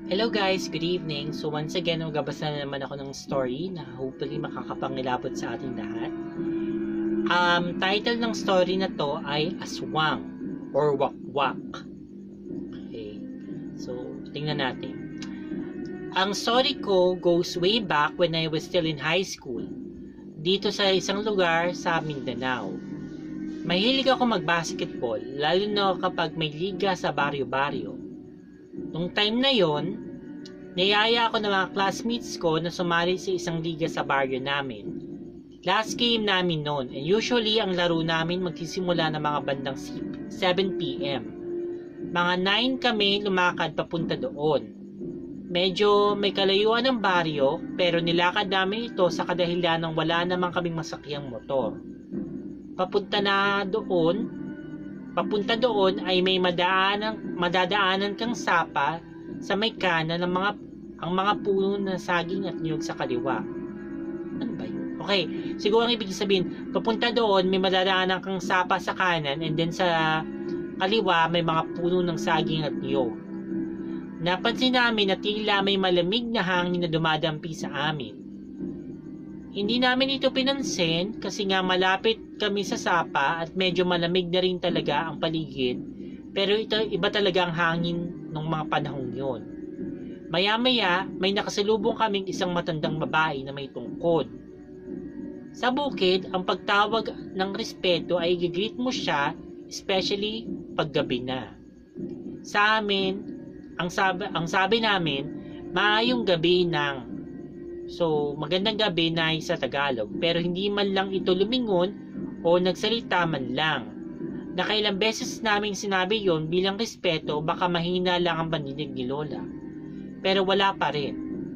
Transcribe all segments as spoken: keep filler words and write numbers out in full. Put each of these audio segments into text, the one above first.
Hello guys, good evening. So once again, magbabasa na naman ako ng story na hopefully makakapangilabot sa ating lahat. Um, title ng story na to ay Aswang or Wakwak. Okay, so tingnan natin. Ang story ko goes way back when I was still in high school, dito sa isang lugar sa Mindanao. Mahilig ako mag-basketball, lalo na kapag may liga sa baryo-baryo. Nung time na yon, niyaya ako ng mga classmates ko na sumali sa isang liga sa baryo namin. Last game namin noon, and usually ang laro namin magsisimula ng mga bandang seven p m Mga nine kami lumakad papunta doon. Medyo may kalayuan ng baryo, pero nilakad namin ito sa kadahilan ng wala namang kaming masakyang motor. Papunta na doon, papunta doon ay may madaanan, madadaanan kang sapa sa may kanan ng mga ang mga puno na saging at niyog sa kaliwa. Ano ba yun? Okay, siguro ang ibig sabihin, papunta doon may madadaanan kang sapa sa kanan and then sa kaliwa may mga puno ng saging at niyog. Napansin namin na tila may malamig na hangin na dumadampi sa amin. Hindi namin ito pinansin kasi nga malapit kami sa sapa at medyo malamig na rin talaga ang paligid, pero ito iba talaga ang hangin ng mga panahong yon. Maya-maya may nakasalubong kaming isang matandang babae na may tungkod. Sa bukid, ang pagtawag ng respeto ay i-greet mo siya, especially pag gabi na. Sa amin, ang sabi, ang sabi namin, maayong gabi ng So, magandang gabi na sa Tagalog, pero hindi man lang ito lumingon o nagsalita man lang. Nakailang beses naming sinabi yon bilang respeto, baka mahina lang ang paninig ni Lola. Pero wala pa rin.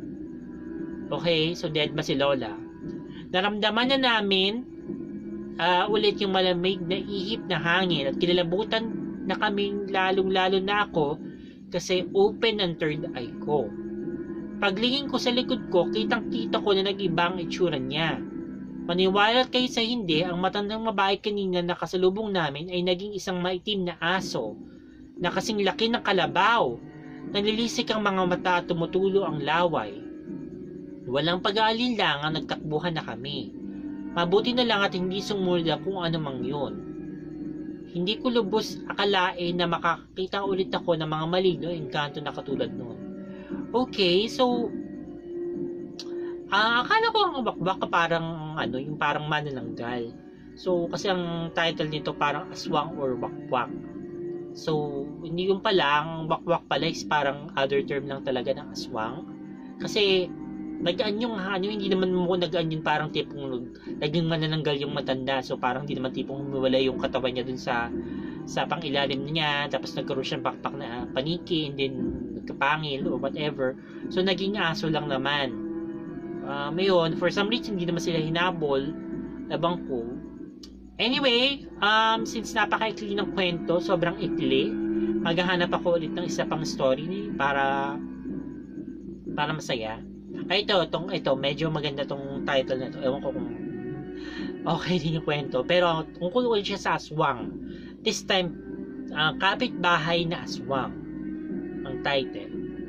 Okay, so dead ba si Lola? Naramdaman na namin uh, ulit yung malamig na ihip na hangin at kinalabutan na kaming lalong-lalo na ako kasi open ang third eye ko. Paglingin ko sa likod ko, kitang-kita ko na nag-ibang itsura niya. Maniwala kayo sa hindi, ang matandang babae kanina na kasalubong namin ay naging isang maitim na aso na kasing laki ng kalabaw. Nalilisik ang mga mata at tumutulo ang laway. Walang pag-aalinlangan, nagtakbuhan na kami. Mabuti na lang at hindi sumulda kung ano mang yun. Hindi ko lubos akalain na makakita ulit ako ng mga maligno o engkanto na katulad noon. Okay, so uh, akala ko ang wakwak parang ano, yung parang manananggal. So kasi ang title nito parang Aswang or Wakwak. So hindi yung pala, ang wakwak pala is parang other term lang talaga ng aswang. Kasi nagaan yung ano, hindi naman mo nagaan yun parang tipong naging manananggal yung matanda. So parang hindi naman tipong humiwala yung katawan niya dun sa sa pangilalim niya, tapos nagkaroon siyang backpack na paniki and then nagkapangil or whatever. So naging aso lang naman. Uh, mayon, for some reason hindi naman sila hinabol, labang ko. Anyway, um, since napaka-ikli ng kwento, sobrang ikli, maghahanap ako ulit ng isa pang story para para masaya. Ay, ito, itong, ito, medyo maganda tong title na ito. Ewan ko kung okay din yung kwento. Pero tungkol ulit siya sa aswang. This time, uh, Kapitbahay na Aswang ang title.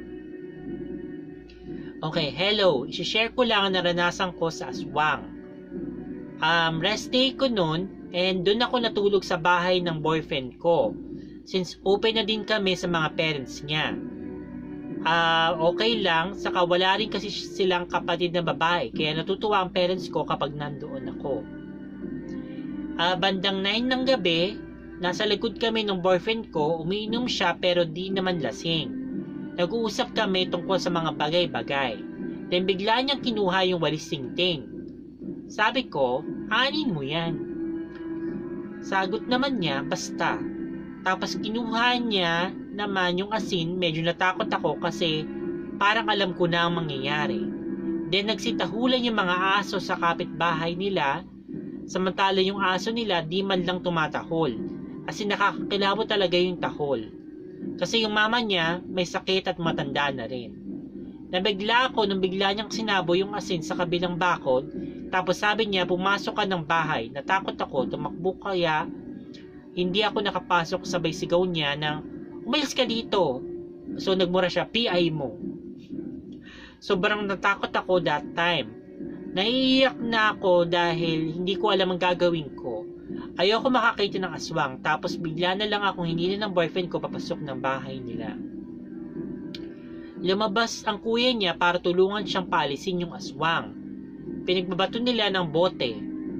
Okay, hello. I-share ko lang ang naranasan ko sa aswang. Um, rest day ko noon and doon ako natulog sa bahay ng boyfriend ko since open na din kami sa mga parents niya. Uh, okay lang, saka wala rin kasi silang kapatid na babae kaya natutuwa ang parents ko kapag nandoon ako. Uh, bandang nine ng gabi, nasa likod kami ng boyfriend ko, umiinom siya pero di naman lasing. Nag-uusap kami tungkol sa mga bagay-bagay. Then bigla niyang kinuha yung walis tingting. Sabi ko, anin mo yan? Sagot naman niya, basta. Tapos kinuha niya naman yung asin, medyo natakot ako kasi parang alam ko na ang mangyayari. Then nagsitahulan yung mga aso sa kapitbahay nila, samantala yung aso nila di man lang tumatahol. Kasi nakakakilabo talaga yung tahol. Kasi yung mama niya may sakit at matanda na rin. Nabigla ako nung bigla niyang sinabo yung asin sa kabilang bakod. Tapos sabi niya pumasok ka ng bahay. Natakot ako, tumakbo kaya hindi ako nakapasok, sabay sigaw niya ng umalis ka dito. So nagmura siya, P I mo. Sobrang natakot ako that time. Naiiyak na ako dahil hindi ko alam ang gagawin ko. Ayoko makakita ng aswang, tapos bigla na lang akong hinili ng boyfriend ko papasok ng bahay nila. Lumabas ang kuya niya para tulungan siyang paalisin yung aswang. Pinagbabato nila ng bote,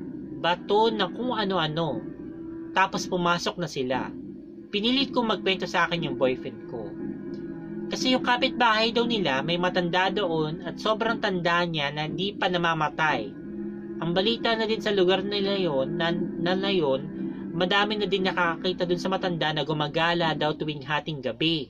bato ng kung ano-ano, tapos pumasok na sila. Pinilit kong magkwento sa akin yung boyfriend ko. Kasi yung kapitbahay daw nila may matanda doon at sobrang tanda niya na di pa namamatay. Ang balita na din sa lugar nila yon na, na na yun, madami na din nakakakita dun sa matanda na gumagala daw tuwing hating gabi.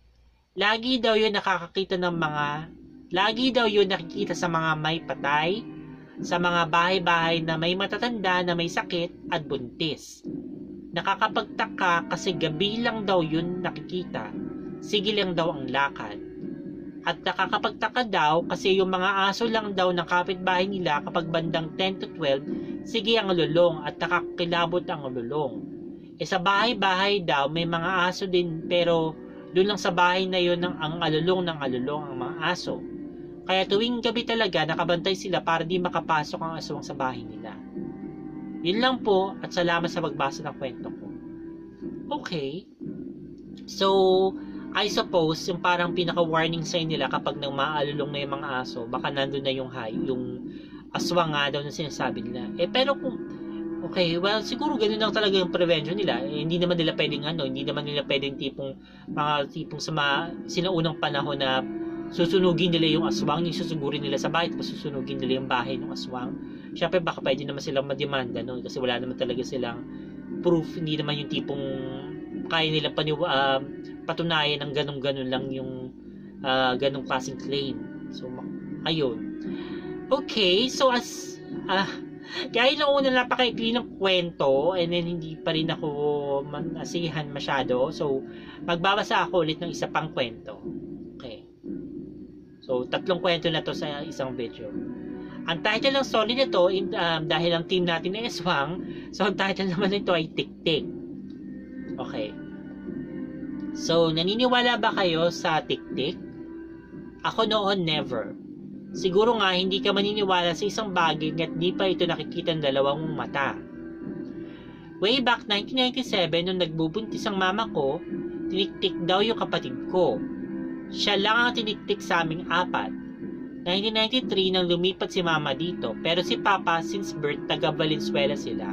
Lagi daw yun nakakakita ng mga, lagi daw yun nakikita sa mga may patay, sa mga bahay-bahay na may matatanda na may sakit at buntis. Nakakapagtaka kasi gabi lang daw yun nakikita. Sige lang daw ang lakad. At nakakapagtaka daw kasi yung mga aso lang daw ng kapitbahay nila kapag bandang ten to twelve, sige ang lulong at nakakilabot ang lulong. E sa bahay-bahay daw may mga aso din pero doon lang sa bahay na yun ang, ang alulong ng alulong ang mga aso. Kaya tuwing gabi talaga nakabantay sila para di makapasok ang aswang sa bahay nila. Yun lang po at salamat sa pagbasa ng kwento ko. Okay. So, I suppose, yung parang pinaka-warning sign nila kapag nang maalulong na yung mga aso, baka nandun na yung high, yung aswang nga daw na sinasabi nila. Eh, pero kung, okay, well, siguro ganun lang talaga yung prevention nila. Eh, hindi naman nila pwedeng ano, hindi naman nila pwedeng tipong, mga tipong sa mga, sinaunang panahon na susunugin nila yung aswang, yung susugurin nila sa bahay, tapos susunugin nila yung bahay ng aswang. Siyempre, baka pwede naman silang mademanda, no? Kasi wala naman talaga silang proof, hindi naman yung tipong kaya nilang paniwa, uh, patunayan ng ganun-ganun lang yung uh, ganung klaseng claim. So, ayun. Okay, so as uh, kaya nung una napakaikli ng kwento and then hindi pa rin ako manasihan masyado. So, magbabasa ako ulit ng isa pang kwento. Okay. So, tatlong kwento na to sa isang video. Ang title ng story nito, um, dahil ang team natin ay Aswang, so ang title naman nito ay Tik-Tik. Okay. So, naniniwala ba kayo sa tik-tik? Ako noon, never. Siguro nga, hindi ka maniniwala sa isang bagay at di pa ito nakikita ng dalawang mata. Way back nineteen ninety-seven, nung nagbubuntis ang mama ko, tinik-tik daw yung kapatid ko. Siya lang ang tinik-tik sa aming apat. nineteen ninety-three, nang lumipat si mama dito, pero si papa, since birth, taga Valenzuela sila.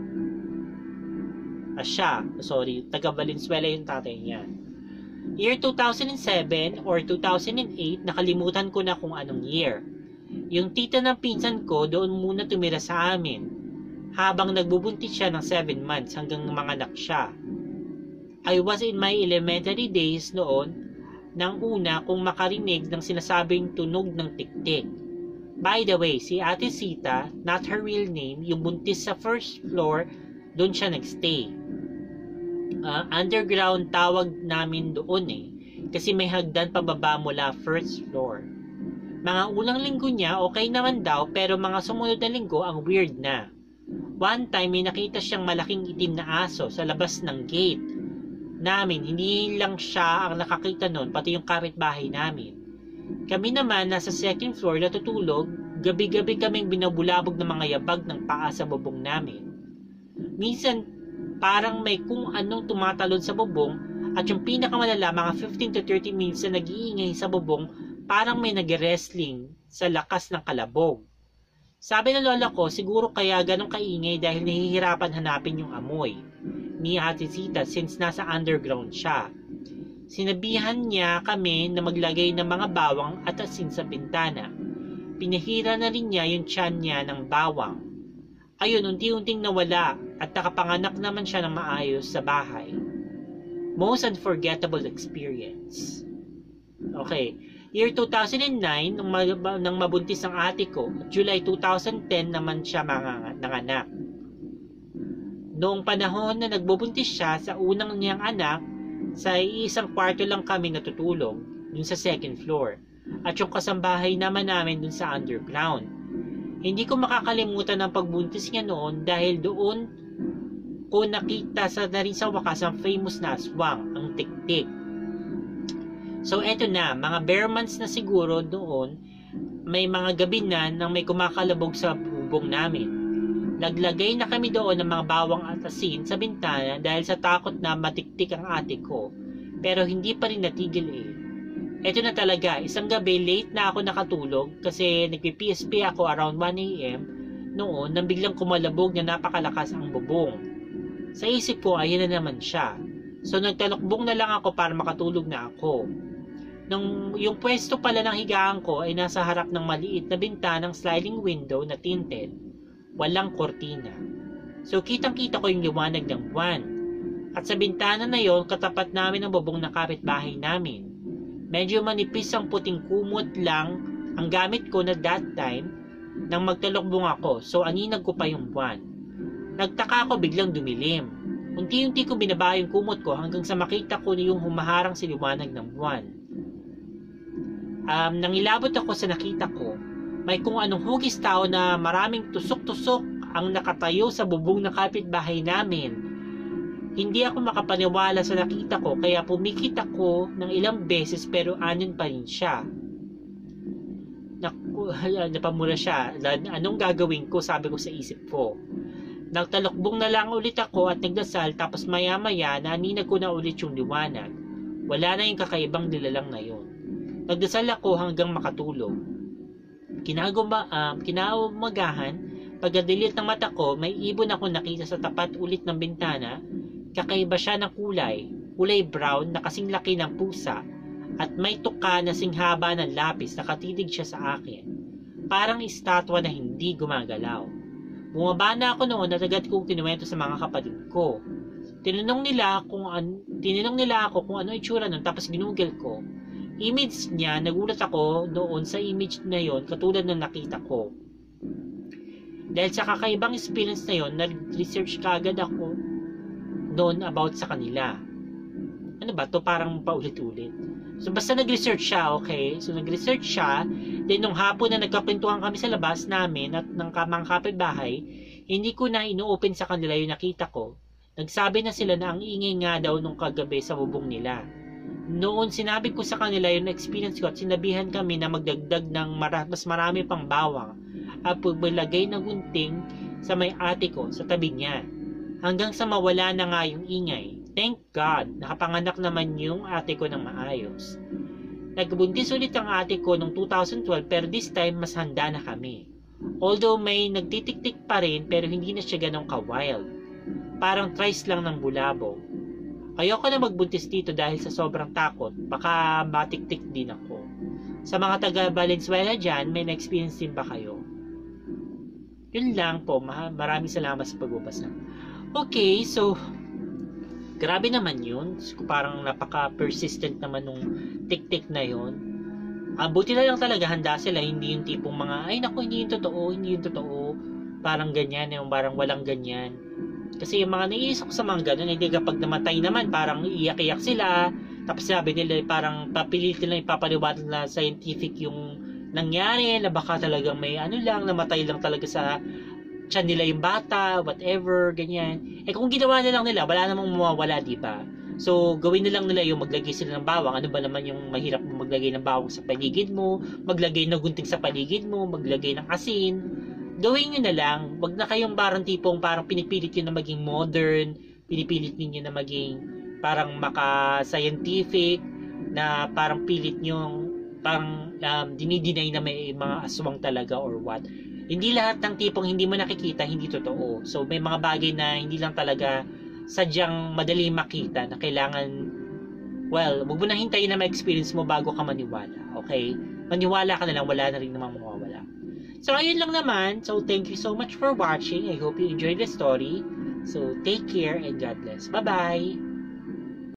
Ah, siya, sorry, taga Valenzuela yung tatay niya. Year two thousand seven or two thousand eight, nakalimutan ko na kung anong year. Yung tita ng pinsan ko doon muna tumira sa amin, habang nagbubuntis siya ng seven months hanggang manganak siya. I was in my elementary days noon, nang una kung makarinig ng sinasabing tunog ng tik-tik. By the way, si Ate Sita, not her real name, yung buntis sa first floor, doon siya nagstay. Uh, underground tawag namin doon eh, kasi may hagdan pababa mula first floor. Mga unang linggo niya okay naman daw, pero mga sumunod na linggo ang weird na. One time may nakita siyang malaking itim na aso sa labas ng gate namin. Hindi lang siya ang nakakita nun, pati yung kapitbahay namin. Kami naman nasa second floor natutulog, gabi-gabi kaming binabulabog ng mga yabag ng paa sa bubong namin. Minsan parang may kung anong tumatalon sa bubong, at yung pinakamalala mga fifteen to thirty minutes na nag-iingay sa bubong, parang may nag-wrestling sa lakas ng kalabog. Sabi ng lola ko, siguro kaya ganong kaingay dahil nahihirapan hanapin yung amoy ni Ate Sita since nasa underground siya. Sinabihan niya kami na maglagay ng mga bawang at asin sa bintana. Pinahira na rin niya yung tiyan niya ng bawang. Ayun, unti-unting nawala at nakapanganak naman siya ng maayos sa bahay. Most unforgettable experience. Okay. Year two thousand nine, nung, nang mabuntis ang ate ko, July two thousand ten naman siya nanganak. Noong panahon na nagbubuntis siya sa unang niyang anak, sa isang kwarto lang kami natutulog, dun sa second floor. At yung kasambahay naman namin dun sa underground. Hindi ko makakalimutan ang pagbuntis niya noon dahil doon ko nakita sa na rin sa wakas ang famous na aswang, ang tik-tik. So eto na, mga bare months na siguro doon, may mga gabi na nang may kumakalabog sa bubong namin. Naglagay na kami doon ng mga bawang at asin sa bintana dahil sa takot na matiktik ang ate ko. Pero hindi pa rin natigil eh. Eto na talaga, isang gabi late na ako nakatulog kasi nagpi-P S P ako around one A M noon nang biglang kumalabog na napakalakas ang bubong. Sa isip ko, ayun na naman siya. So nagtalokbong na lang ako para makatulog na ako. Nung yung pwesto pala ng higaan ko ay nasa harap ng maliit na bintanang sliding window na tinted. Walang kortina. So kitang-kita ko yung liwanag ng buwan. At sa bintana na yon, katapat namin ang bubong ng kapitbahay namin. Medyo manipis ang puting kumot lang ang gamit ko na that time nang magtalokbong ako, so aninag ko pa yung buwan. Nagtaka ako biglang dumilim. Unti-unti ko binaba yung kumot ko hanggang sa makita ko na yung humaharang sa liwanag ng buwan. Um, nang ilabot ako sa nakita ko, may kung anong hugis tao na maraming tusok-tusok ang nakatayo sa bubong ng kapitbahay namin. Hindi ako makapaniwala sa nakita ko kaya pumikit ako ng ilang beses pero anin pa rin siya. Naku, napamura siya. Anong gagawin ko? Sabi ko sa isip ko. Nagtalokbong na lang ulit ako at nagdasal tapos maya-maya naninag ko na ulit yung liwanag. Wala na yung kakaibang nilalang na yun. Nagdasal ako hanggang makatulog. Kinaguma, um, kinaumagahan, pagkadilit ng mata ko, may ibon ako nakita sa tapat ulit ng bintana. Kakaiba siya ng kulay, kulay brown na kasing laki ng pusa at may tuka na singhaba ng lapis na katitig siya sa akin. Parang estatwa na hindi gumagalaw. Bumaba na ako noon at agad kong kinuwento sa mga kapatid ko. Tinanong nila kung an tinanong nila ako kung ano itsura nun tapos ginugel ko. Image niya, nagulat ako noon sa image na yon katulad ng nakita ko. Dahil sa kakaibang experience na yon, nag-research kaagad ako noon about sa kanila. Ano ba to? Parang paulit-ulit. So basta nag-research siya, okay? So nag-research siya, then nung hapon na nagkakwentuhan kami sa labas namin at ng mga kapitbahay, hindi ko na ino-open sa kanila yung nakita ko. Nagsabi na sila na ang ingay nga daw nung kagabi sa bubong nila. Noon sinabi ko sa kanila yung experience ko at sinabihan kami na magdagdag ng mara- mas marami pang bawang at paglagay ng gunting sa may ate ko sa tabi niya. Hanggang sa mawala na nga yung ingay. Thank God, nakapanganak naman yung ate ko ng maayos. Nagbuntis ulit ang ate ko noong two thousand twelve pero this time mas handa na kami. Although may nagtitik-tik pa rin pero hindi na siya ganong ka-wild. Parang tries lang ng bulabo. Ayoko na magbuntis dito dahil sa sobrang takot. Baka matik-tik din ako. Sa mga taga Valenzuela dyan, may na-experience din ba kayo? Yun lang po. Maraming salamat sa pagbabasa. Okay, so grabe naman yun. Parang napaka-persistent naman nung tik-tik na yun. Ah, buti na lang talaga handa sila. Hindi yung tipong mga, ay naku, hindi yung totoo, hindi yung totoo. Parang ganyan, yung parang walang ganyan. Kasi yung mga naiisip ko sa mga ganun, hindi kapag namatay naman, parang iyak-iyak sila. Tapos sabi nila, parang papilit nila, ipapaliwanag na scientific yung nangyari, na baka talagang may ano lang, namatay lang talaga sa tiyan nila yung bata, whatever, ganyan. Eh kung ginawa na lang nila, wala namang mawawala, diba? So, gawin na lang nila yung maglagay sila ng bawang. Ano ba naman yung mahirap mo maglagay ng bawang sa paligid mo, maglagay ng gunting sa paligid mo, maglagay ng asin. Gawin nyo na lang. Wag na kayong parang tipong parang pinipilit nyo na maging modern, pinipilit niyo na maging parang maka-scientific, na parang pilit nyo, parang um, dinideny na may mga aswang talaga or what. Hindi lahat ng tipong hindi mo nakikita, hindi totoo. So, may mga bagay na hindi lang talaga sadyang madali makita na kailangan, well, wag mo na hintayin na ma-experience mo bago ka maniwala. Okay? Maniwala ka na lang, wala na rin namang mawawala. So, ayun lang naman. So, thank you so much for watching. I hope you enjoyed the story. So, take care and God bless. Bye-bye!